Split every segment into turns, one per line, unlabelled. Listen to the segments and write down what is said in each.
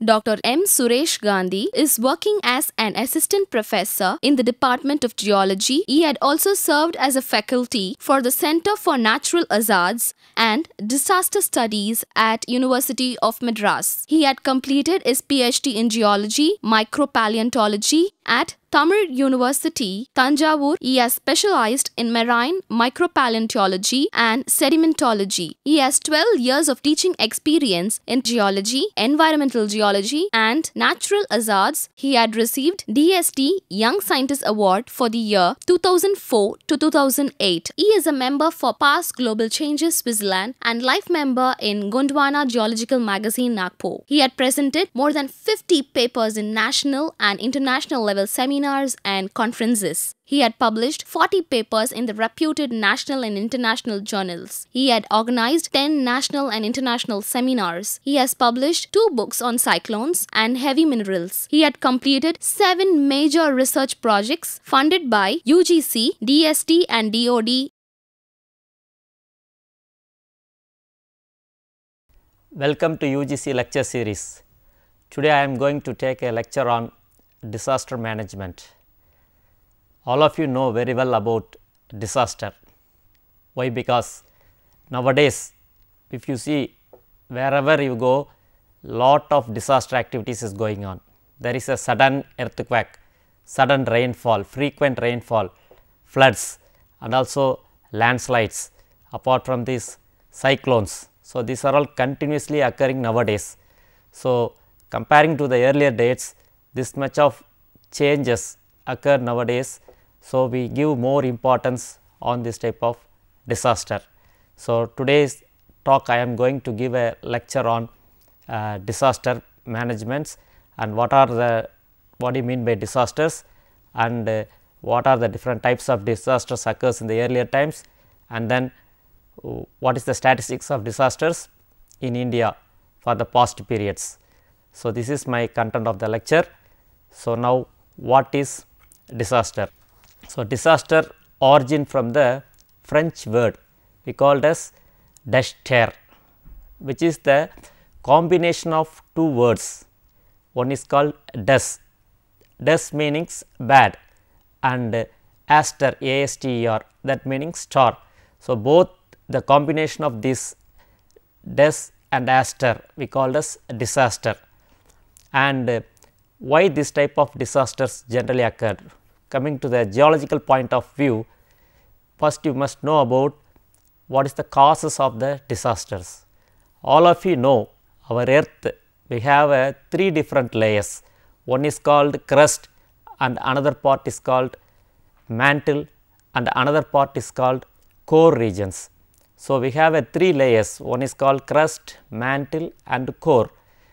Dr. M. Suresh Gandhi is working as an assistant professor in the Department of Geology. He had also served as a faculty for the Center for Natural Hazards and Disaster Studies at University of Madras. He had completed his PhD in Geology, Micropaleontology at Tamil University, Tanjavur. He has specialized in marine micropaleontology and sedimentology. He has 12 years of teaching experience in geology, environmental geology, and natural hazards. He had received DST Young Scientist Award for the year 2004 to 2008. He is a member for Past Global Changes Switzerland and life member in Gondwana Geological Magazine Nagpur. He had presented more than 50 papers in national and international level seminars and conferences. He had published 40 papers in the reputed national and international journals. He had organized 10 national and international seminars. He has published 2 books on cyclones and heavy minerals. He had completed 7 major research projects funded by UGC, DST and DOD.
Welcome to UGC lecture series. Today I am going to take a lecture on disaster management. All of you know very well about disaster. Why? Because nowadays if you see wherever you go, lot of disaster activities is going on. There is a sudden earthquake, sudden rainfall, frequent rainfall, floods and also landslides, apart from these cyclones. So, these are all continuously occurring nowadays. So, comparing to the earlier dates, this much of changes occur nowadays. So, we give more importance on this type of disaster. So, today's talk I am going to give a lecture on disaster management and what do you mean by disasters and what are the different types of disasters occurs in the earlier times, and then what is the statistics of disasters in India for the past periods. So, this is my content of the lecture. So, now what is disaster? So, disaster origin from the French word we called as décharge, which is the combination of 2 words. One is called des meanings bad, and aster, ASTER, that meaning star. So, both the combination of this des and aster we called as disaster. And why this type of disasters generally occurred? Coming to the geological point of view, first you must know about what is the causes of the disasters. All of you know our earth, we have 3 different layers. One is called crust and another part is called mantle and another part is called core regions. So, we have 3 layers, one is called crust, mantle and core,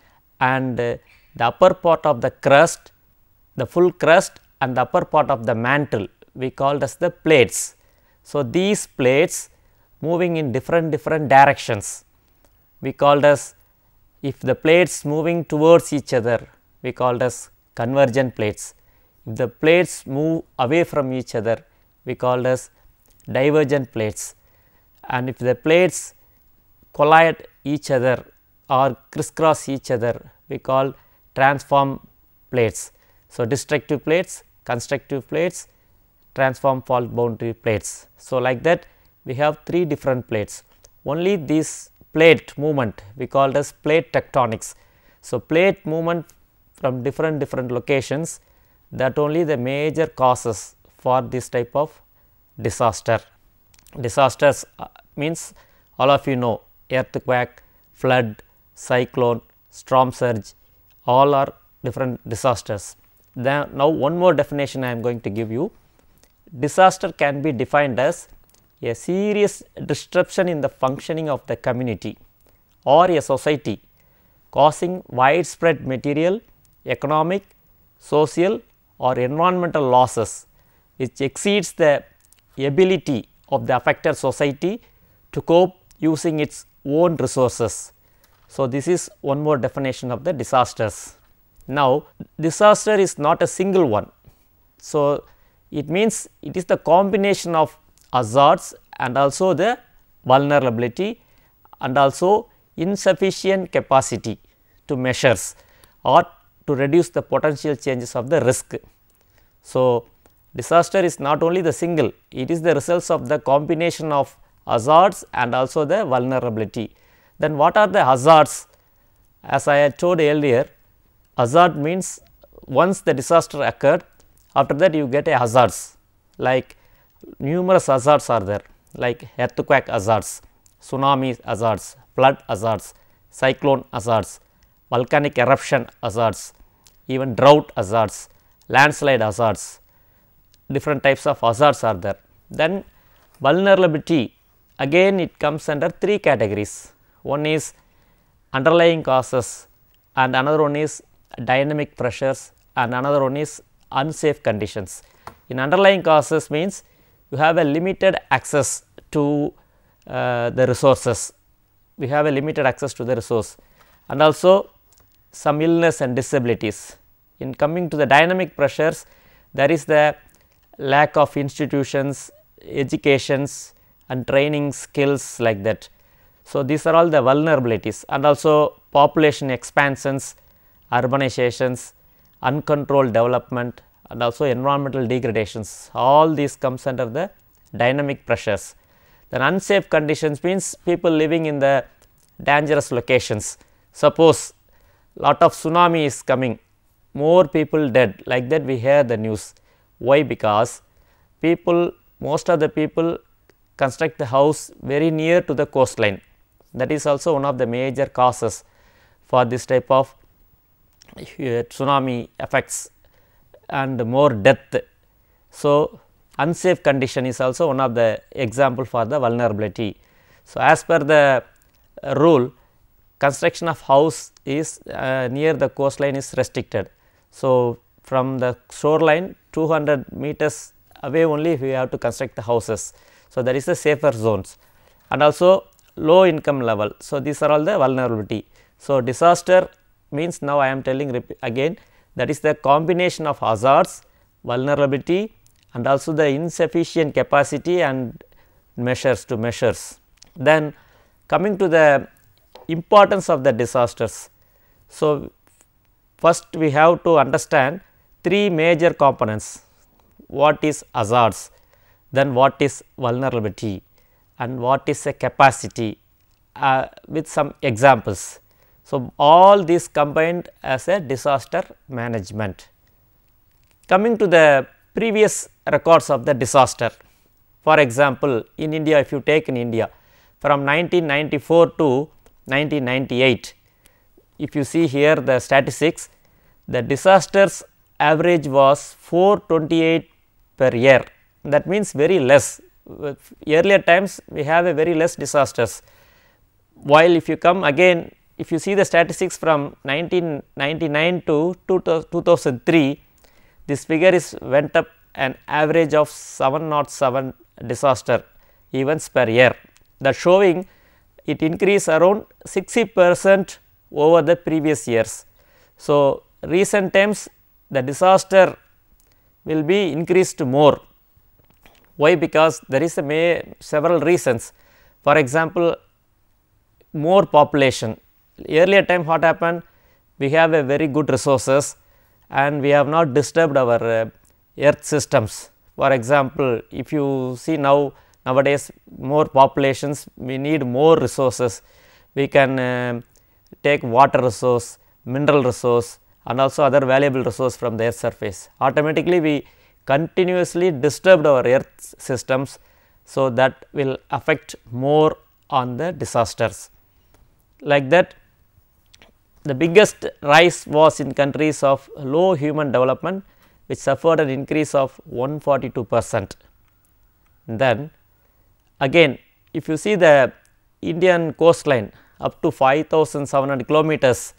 and the upper part of the crust, the full crust and the upper part of the mantle we called as the plates. So, these plates moving in different directions we called as, if the plates moving towards each other we called as convergent plates. If the plates move away from each other we called as divergent plates, and if the plates collide each other or crisscross each other we call transform plates. So, destructive plates, constructive plates, transform fault boundary plates. So, like that we have 3 different plates. Only this plate movement we called as plate tectonics. So, plate movement from different locations, that only the major causes for this type of disaster. Disasters means all of you know earthquake, flood, cyclone, storm surge, all are different disasters. Then now one more definition I am going to give you. Disaster can be defined as a serious disruption in the functioning of the community or a society, causing widespread material, economic, social or environmental losses which exceeds the ability of the affected society to cope using its own resources. So, this is one more definition of the disasters. Now, disaster is not a single one. So, it means it is the combination of hazards and also the vulnerability and also insufficient capacity to measures or to reduce the potential changes of the risk. So, disaster is not only the single, it is the results of the combination of hazards and also the vulnerability. Then what are the hazards? As I had told earlier, hazard means once the disaster occurred, after that you get a hazards, like numerous hazards are there, like earthquake hazards, tsunami hazards, flood hazards, cyclone hazards, volcanic eruption hazards, even drought hazards, landslide hazards, different types of hazards are there. Then vulnerability, again it comes under three categories. One is underlying causes, and another one is dynamic pressures, and another one is unsafe conditions. In underlying causes means you have a limited access to the resources, we have a limited access to the resource, and also some illness and disabilities. In coming to the dynamic pressures, there is the lack of institutions, educations and training skills like that. So, these are all the vulnerabilities, and also population expansions, urbanizations, uncontrolled development, and also environmental degradations, all these comes under the dynamic pressures. Then unsafe conditions means people living in the dangerous locations. Suppose lot of tsunami is coming, more people dead, like that we hear the news. Why? Because people, most of the people construct the house very near to the coastline. That is also one of the major causes for this type of tsunami effects and more death. So, unsafe condition is also one of the example for the vulnerability. So, as per the rule, construction of house is near the coastline is restricted. So, from the shoreline 200 meters away only we have to construct the houses. So, there is a safer zones, and also low income level. So, these are all the vulnerability. So, disaster means, now I am telling again, that is the combination of hazards, vulnerability and also the insufficient capacity and measures to measures. Then coming to the importance of the disasters. So, first we have to understand three major components: what is hazards, then what is vulnerability, and what is a capacity, with some examples. So, all these combined as a disaster management. Coming to the previous records of the disaster, for example, in India, if you take in India from 1994 to 1998, if you see here the statistics, the disasters average was 428 per year. That means very less. Earlier times we have a very less disasters, while if you come again, if you see the statistics from 1999 to 2003, this figure is went up an average of 707 disaster events per year, that showing it increased around 60% over the previous years. So, recent times the disaster will be increased more. Why? Because there is several reasons. For example, more population. Earlier time what happened? We have a very good resources and we have not disturbed our earth systems. For example, if you see nowadays more populations, we need more resources. We can take water resource, mineral resource and also other valuable resource from the earth surface. Automatically we continuously disturbed our earth systems. So, that will affect more on the disasters. Like that, the biggest rise was in countries of low human development, which suffered an increase of 142%. Then again, if you see the Indian coastline up to 5,700 kilometers,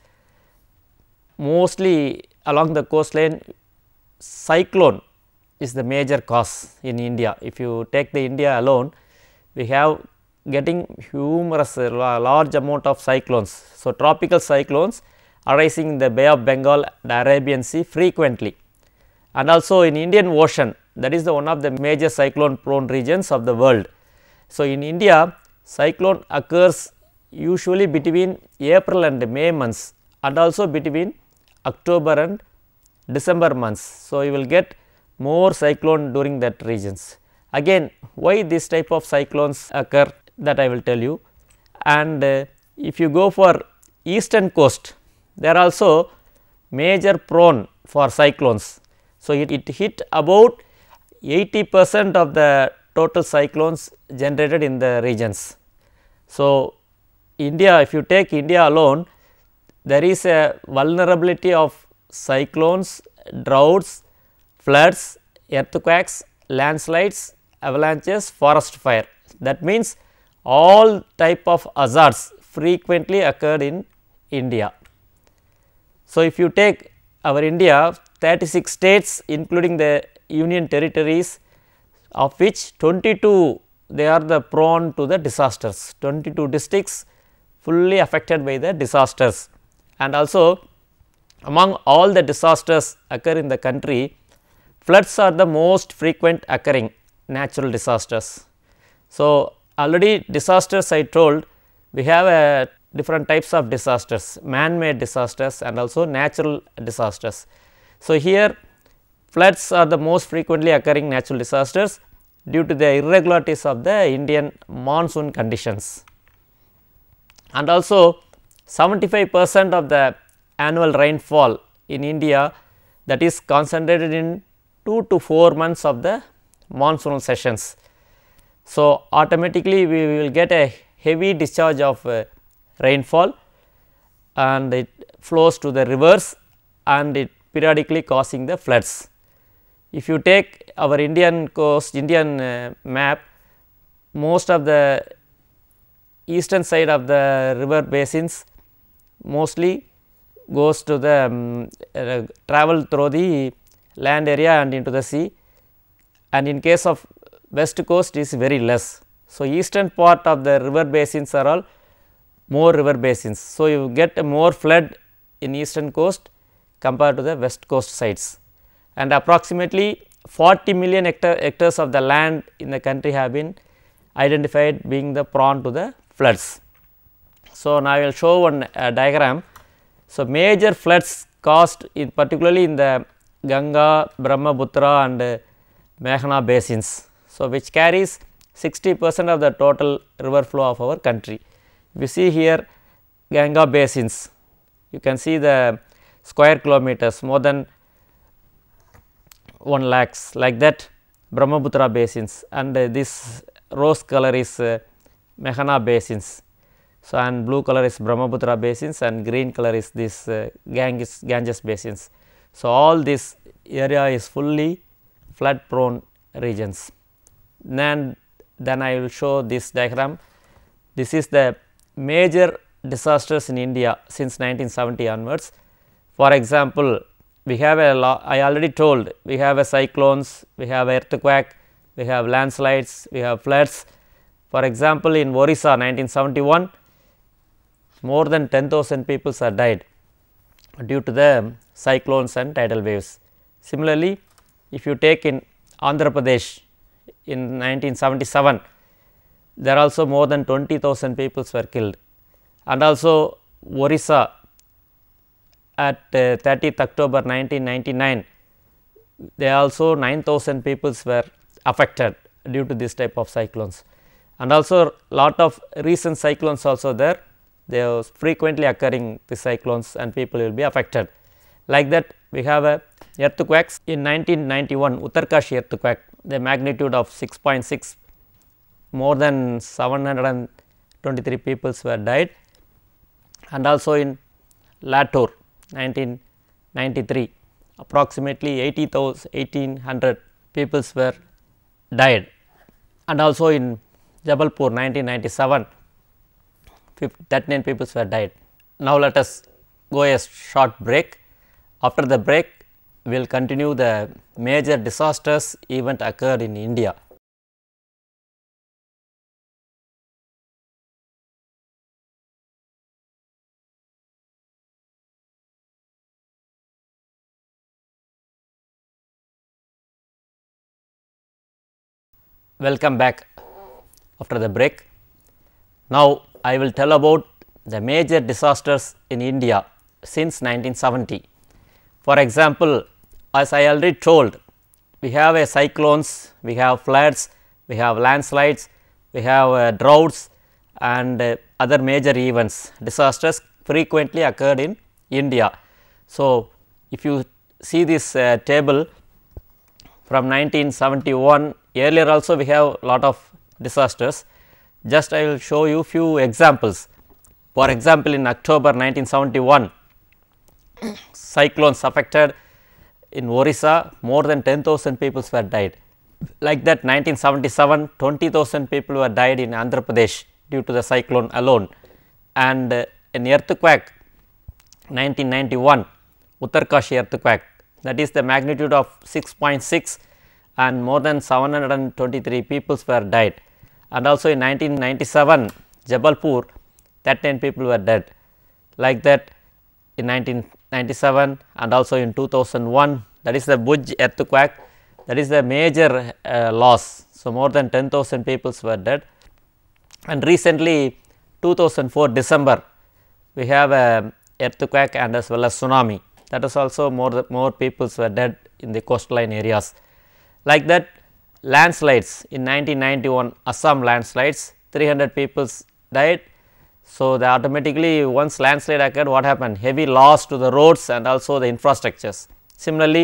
mostly along the coastline, cyclone is the major cause in India. If you take the India alone, we have getting humorous large amount of cyclones. So, tropical cyclones arising in the Bay of Bengal, the Arabian Sea frequently, and also in Indian Ocean, that is the one of the major cyclone prone regions of the world. So, in India, cyclone occurs usually between April and May months and also between October and December months. So, you will get more cyclone during that regions. Again, why this type of cyclones occur, that I will tell you. And if you go for eastern coast, there are also major prone for cyclones. So, it hit about 80% of the total cyclones generated in the regions. So, India, if you take India alone, there is a vulnerability of cyclones, droughts, floods, earthquakes, landslides, avalanches, forest fire. That means, all type of hazards frequently occurred in India. So, if you take our India, 36 states including the union territories, of which 22 they are the prone to the disasters, 22 districts fully affected by the disasters. And also among all the disasters occur in the country, floods are the most frequent occurring natural disasters. So, already disasters I told, we have different types of disasters, man made disasters and also natural disasters. So, here floods are the most frequently occurring natural disasters due to the irregularities of the Indian monsoon conditions. And also 75% of the annual rainfall in India, that is concentrated in 2 to 4 months of the monsoonal sessions. So, automatically we will get a heavy discharge of rainfall, and it flows to the rivers and it periodically causing the floods. If you take our Indian coast, Indian map, most of the eastern side of the river basins mostly goes to the travel through the land area and into the sea, and in case of west coast is very less. So, eastern part of the river basins are all more river basins. So, you get a more flood in eastern coast compared to the west coast sides, and approximately 40 million hectares of the land in the country have been identified being the prone to the floods. So, now I will show one diagram. So, major floods caused in particularly in the Ganga, Brahmaputra and Meghna basins. So, which carries 60% of the total river flow of our country. We see here Ganga basins, you can see the square kilometers more than 1 lakhs, like that Brahmaputra basins, and this rose color is Meghna basins. So, and blue color is Brahmaputra basins and green color is this Ganges basins. So, all this area is fully flood prone regions. Then I will show this diagram. This is the major disasters in India since 1970 onwards. For example, we have I already told, we have a cyclones, we have earthquake, we have landslides, we have floods. For example, in Orissa 1971, more than 10,000 people are died due to the cyclones and tidal waves. Similarly, if you take in Andhra Pradesh in 1977, there also more than 20,000 people were killed, and also Orissa at 30th October 1999, there also 9,000 people were affected due to this type of cyclones, and also lot of recent cyclones also there. They are frequently occurring the cyclones and people will be affected. Like that, we have a earthquakes in 1991 Uttarkashi earthquake, the magnitude of 6.6, more than 723 people were died, and also in Latur 1993, approximately 1800 people were died, and also in Jabalpur 1997, 39 people were died. Now, let us go a short break. After the break, we will continue the major disasters event occurred in India. Welcome back after the break. Now, I will tell about the major disasters in India since 1970. For example, as I already told, we have a cyclones, we have floods, we have landslides, we have droughts and other major events. Disasters frequently occurred in India. So, if you see this table from 1971, earlier also we have lot of disasters. Just I will show you few examples. For example, in October 1971, cyclones affected in Orissa, more than 10,000 people were died. Like that 1977, 20,000 people were died in Andhra Pradesh due to the cyclone alone. And an earthquake 1991, Uttarkashi earthquake, that is the magnitude of 6.6 and more than 723 people were died. And also in 1997, Jabalpur, 13 people were dead. Like that in 1997 and also in 2001, that is the Bhuj earthquake, that is the major loss. So, more than 10,000 people were dead. And recently 2004 December, we have a earthquake and as well as tsunami, that is also more people were dead in the coastline areas. Like that, landslides in 1991, Assam landslides, 300 people died. So, the automatically once landslide occurred, what happened? Heavy loss to the roads and also the infrastructures. Similarly,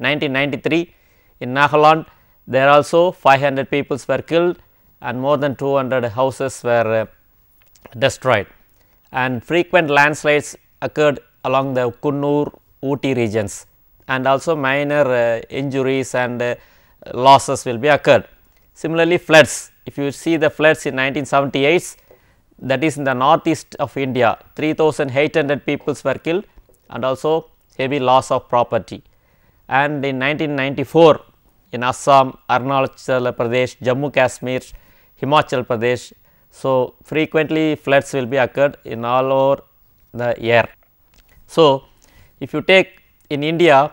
1993 in Nagaland, there also 500 people were killed and more than 200 houses were destroyed. And frequent landslides occurred along the Kunnur, Ooty regions, and also minor injuries and losses will be occurred. Similarly, floods, if you see the floods in 1978, that is in the northeast of India, 3,800 people were killed and also heavy loss of property. And in 1994 in Assam, Arunachal Pradesh, Jammu Kashmir, Himachal Pradesh. So, frequently floods will be occurred in all over the year. So, if you take in India,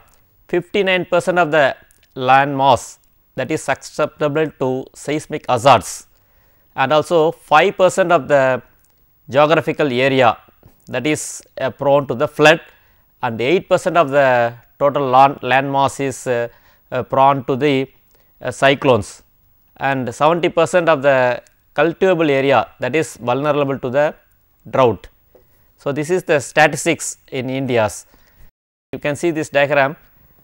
59% of the land mass that is susceptible to seismic hazards and also 5% of the geographical area that is prone to the flood and 8% of the total land mass is prone to the cyclones and 70% of the cultivable area that is vulnerable to the drought. So, this is the statistics in India. You can see this diagram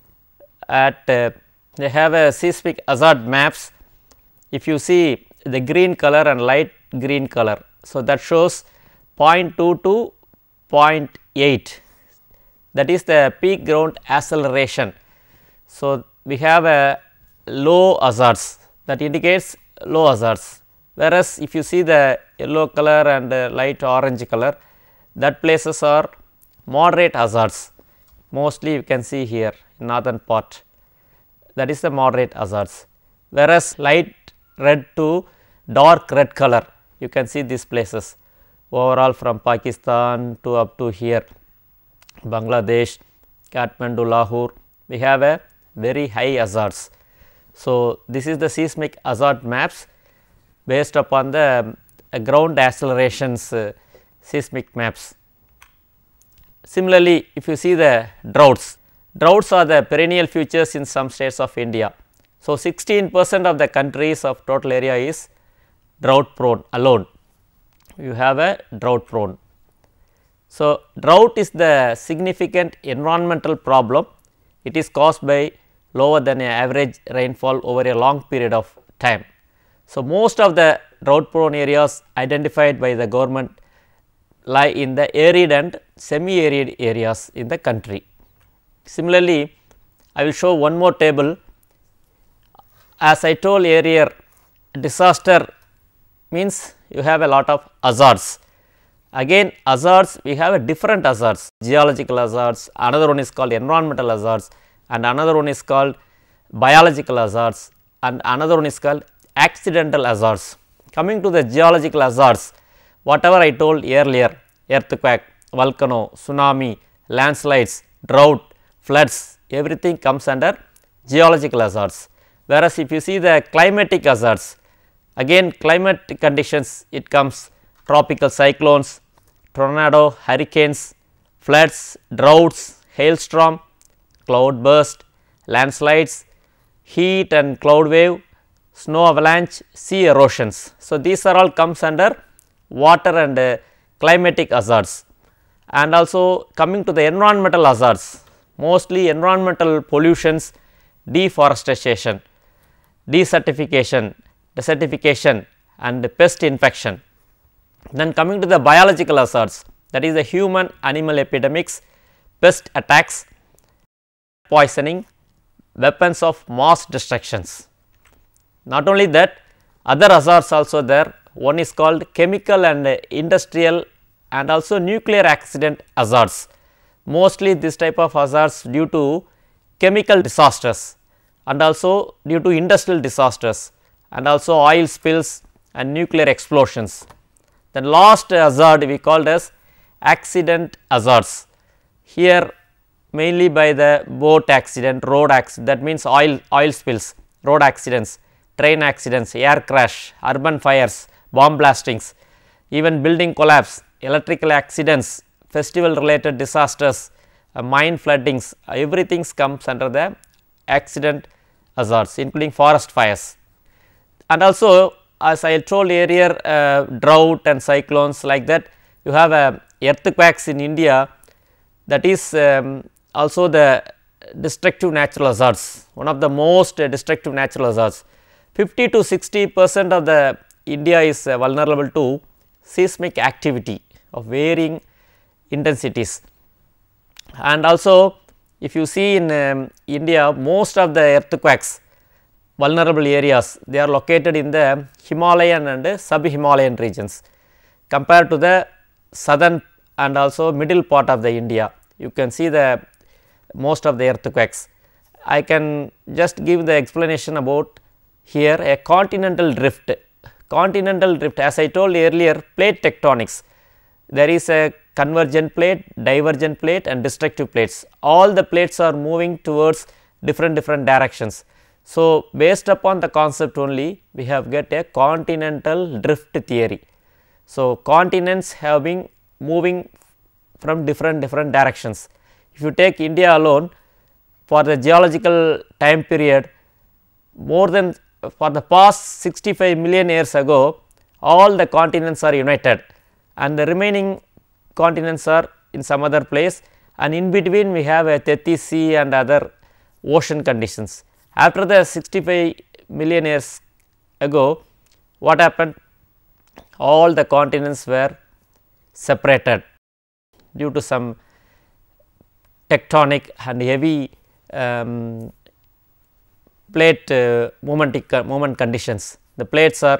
at they have a seismic hazard maps. If you see the green color and light green color. So, that shows 0.2 to 0.8, that is the peak ground acceleration. So, we have a low hazards, that indicates low hazards, whereas if you see the yellow color and light orange color, that places are moderate hazards, mostly you can see here in northern part, that is the moderate hazards, whereas light red to dark red color, you can see these places overall from Pakistan to up to here Bangladesh, Kathmandu, Lahore, we have a very high hazards. So, this is the seismic hazard maps based upon the ground accelerations seismic maps. Similarly, if you see the droughts, droughts are the perennial features in some states of India. So, 16% of the countries of total area is drought prone alone, you have a drought prone. So, drought is the significant environmental problem, it is caused by lower than average rainfall over a long period of time. So, most of the drought prone areas identified by the government lie in the arid and semi arid areas in the country. Similarly, I will show one more table. As I told earlier, disaster means you have a lot of hazards. Again hazards, we have a different hazards, geological hazards, another one is called environmental hazards and another one is called biological hazards and another one is called accidental hazards. Coming to the geological hazards, whatever I told earlier, earthquake, volcano, tsunami, landslides, drought, floods, everything comes under geological hazards. Whereas, if you see the climatic hazards, again climate conditions, it comes tropical cyclones, tornado, hurricanes, floods, droughts, hailstorm, cloud burst, landslides, heat and cloud wave, snow avalanche, sea erosions. So, these are all comes under water and climatic hazards. And also coming to the environmental hazards, mostly environmental pollutions, deforestation, desertification, desertification and pest infection. Then coming to the biological hazards, that is the human animal epidemics, pest attacks, poisoning, weapons of mass destructions. Not only that, other hazards also there. One is called chemical and industrial and also nuclear accident hazards. Mostly this type of hazards due to chemical disasters and also due to industrial disasters and also oil spills and nuclear explosions. The last hazard we called as accident hazards. Here mainly by the boat accident, road accident, that means oil spills, road accidents, train accidents, air crash, urban fires, bomb blastings, even building collapse, electrical accidents, festival related disasters, mine floodings, everything comes under the accident hazards, including forest fires. And also as I told earlier, drought and cyclones, like that. You have earthquakes in India, that is also the destructive natural hazards, one of the most destructive natural hazards. 50 to 60% of the India is vulnerable to seismic activity of varying intensities. And also if you see in India, most of the earthquakes vulnerable areas, they are located in the Himalayan and sub-Himalayan regions compared to the southern and also middle part of the India. You can see the most of the earthquakes. I can just give the explanation about here a continental drift. Continental drift, as I told earlier, plate tectonics. There is a convergent plate, divergent plate and destructive plates. All the plates are moving towards different directions. So, based upon the concept only, we have get a continental drift theory. So, continents have been moving from different directions. If you take India alone, for the geological time period, more than for the past 65 million years ago, all the continents are united and the remaining continents are in some other place, and in between we have a Tethys Sea and other ocean conditions. After the 65 million years ago, what happened? All the continents were separated due to some tectonic and heavy plate movement conditions. The plates are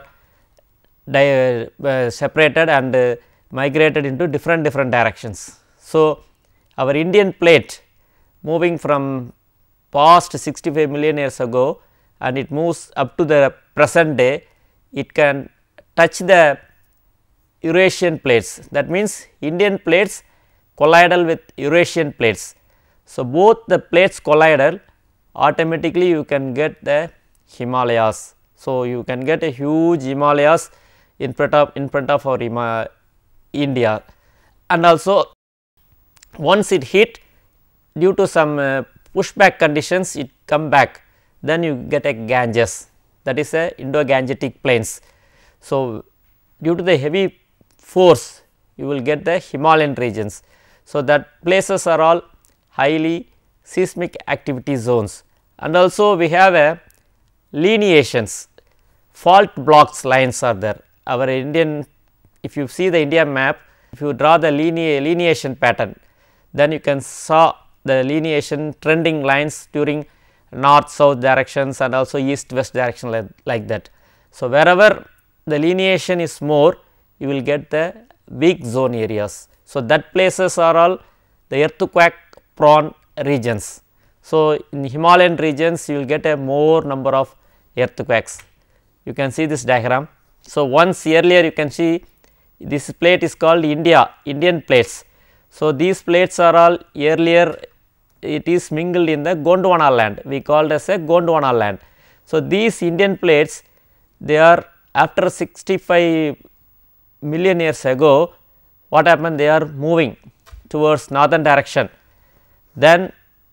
separated and migrated into different directions. So, our Indian plate moving from past 65 million years ago and it moves up to the present day, it can touch the Eurasian plates. That means, Indian plates collidal with Eurasian plates. So, both the plates collidal, automatically you can get the Himalayas. So, you can get a huge Himalayas in front of our India, and also once it hit, due to some pushback conditions, it come back, then you get a Ganges, that is a Indo-Gangetic plains. So, due to the heavy force, you will get the Himalayan regions. So, that places are all highly seismic activity zones, and also we have a lineations, fault blocks lines are there. Our Indian, if you see the India map, if you draw the lineation pattern, then you can saw the lineation trending lines during north south directions and also east west direction like that. So, wherever the lineation is more, you will get the weak zone areas. So, that places are all the earthquake prone regions. So, in Himalayan regions you will get a more number of earthquakes. You can see this diagram. So, once earlier you can see this plate is called Indian plates. So, these plates are all earlier it is mingled in the Gondwana land, we called as a Gondwana land. So, these Indian plates, they are after 65 million years ago, what happened? They are moving towards northern direction. Then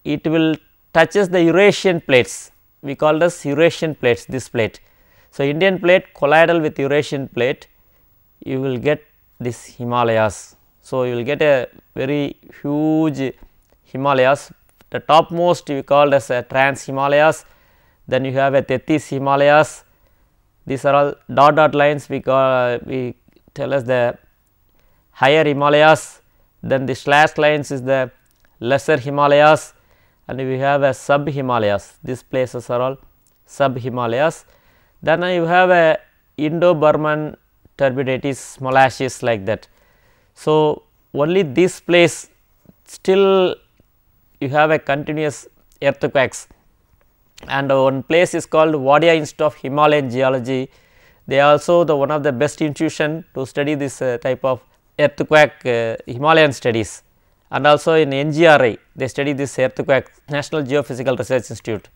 it will touches the Eurasian plates, we call this Eurasian plates, this plate. So, Indian plate colloidal with Eurasian plate, you will get this Himalayas. So, you will get a very huge Himalayas, the topmost we called as a Trans Himalayas, then you have a Tethys Himalayas, these are all dot lines we tell us the higher Himalayas, then the slash lines is the lesser Himalayas, and we have a sub Himalayas, these places are all sub Himalayas. Then you have a Indo-Burman turbidities molasses like that. So, only this place still you have a continuous earthquakes, and one place is called Wadia Institute of Himalayan Geology. They are also the one of the best institution to study this type of earthquake Himalayan studies, and also in NGRI they study this earthquake, National Geophysical Research Institute.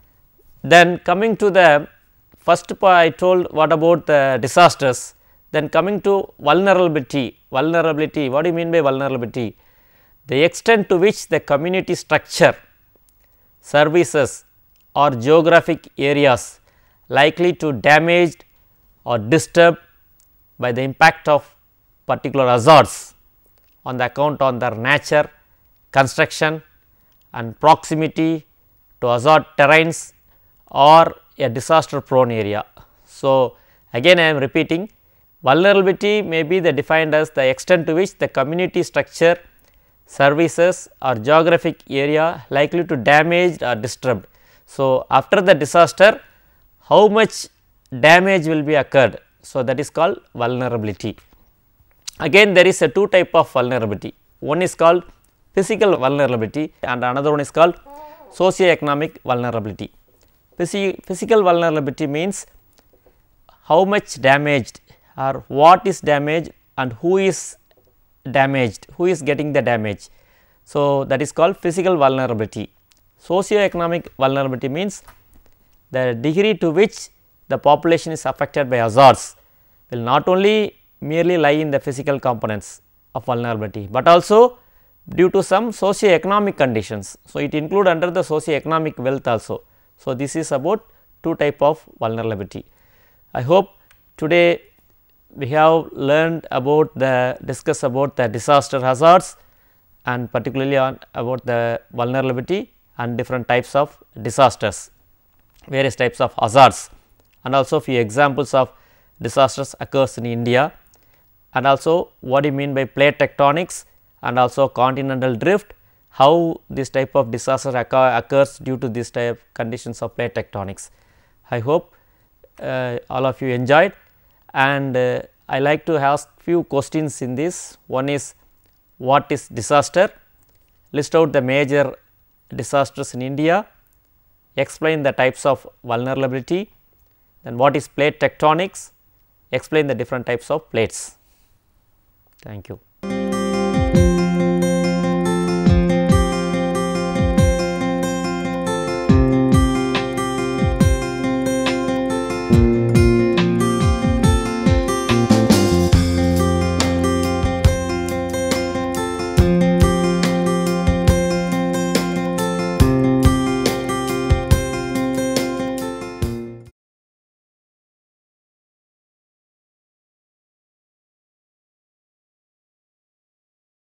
Then coming to the first part, I told what about the disasters, then coming to vulnerability. Vulnerability, what do you mean by vulnerability? The extent to which the community structure, services or geographic areas likely to damaged or disturbed by the impact of particular hazards on the account on their nature, construction and proximity to hazard terrains or a disaster prone area. So, again I am repeating, vulnerability may be defined as the extent to which the community structure, services or geographic area likely to damaged or disturbed. So, after the disaster how much damage will be occurred. So, that is called vulnerability. Again there is a two type of vulnerability, one is called physical vulnerability and another one is called socio-economic vulnerability. Physical vulnerability means how much damaged or what is damaged and who is damaged, who is getting the damage. So, that is called physical vulnerability. Socio-economic vulnerability means the degree to which the population is affected by hazards will not only merely lie in the physical components of vulnerability, but also due to some socio-economic conditions. So, it include under the socio-economic wealth also. So, this is about two type of vulnerability. I hope today we have learned about discuss about the disaster hazards and particularly on about the vulnerability and different types of disasters, various types of hazards, and also few examples of disasters occurs in India, and also what do you mean by plate tectonics and also continental drift, how this type of disaster occurs due to this type of conditions of plate tectonics. I hope all of you enjoyed, and I like to ask few questions in this. One is what is disaster, list out the major disasters in India, explain the types of vulnerability, then what is plate tectonics, explain the different types of plates. Thank you.